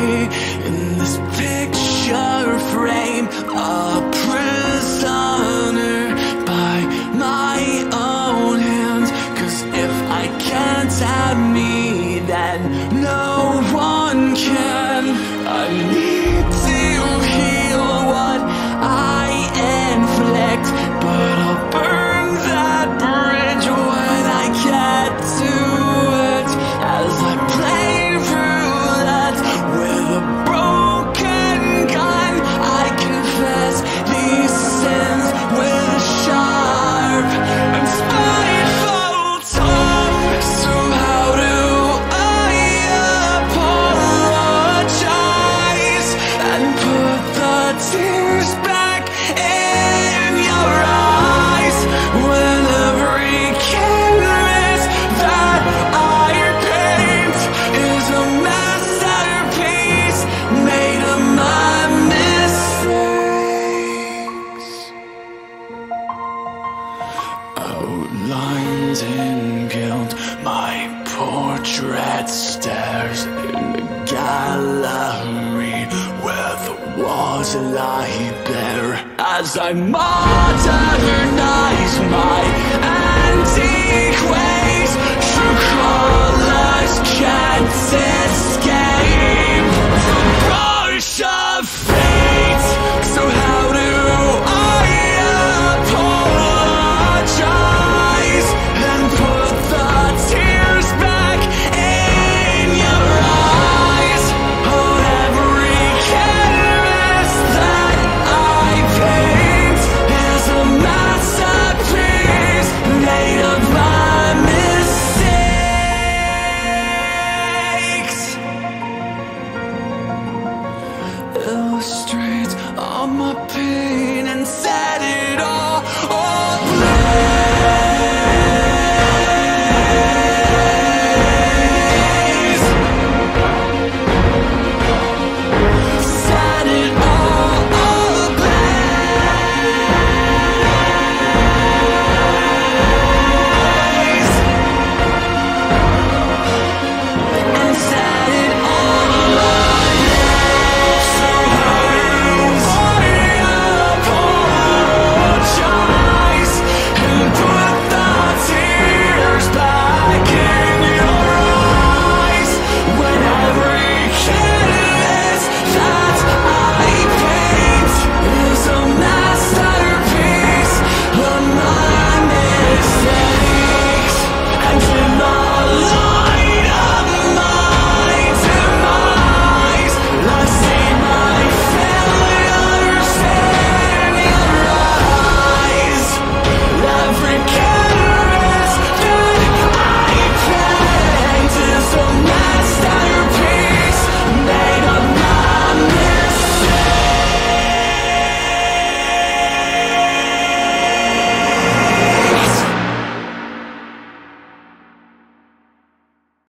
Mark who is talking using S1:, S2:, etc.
S1: in this picture frame, a prisoner by my own hands. 'Cause if I can't have me, then no one can. I need to heal what I inflict, but I'll burn that bridge when I get to it. As I play roulette with a broken gun, I confess these sins with a sharp and spiteful tongue. So how do I apologize and put the tears back in your eyes when every canvas that I paint is a masterpiece made of my mistakes? Outlined in guilt, my portrait stares in the gallery where the walls lie bare. As I modernize my antique ways, true colors can't escape the brush of fate. So how do I apologize and put the tears back in your eyes on every canvas that I paint is a masterpiece made of my mistakes? Illustrate all my pain and set it all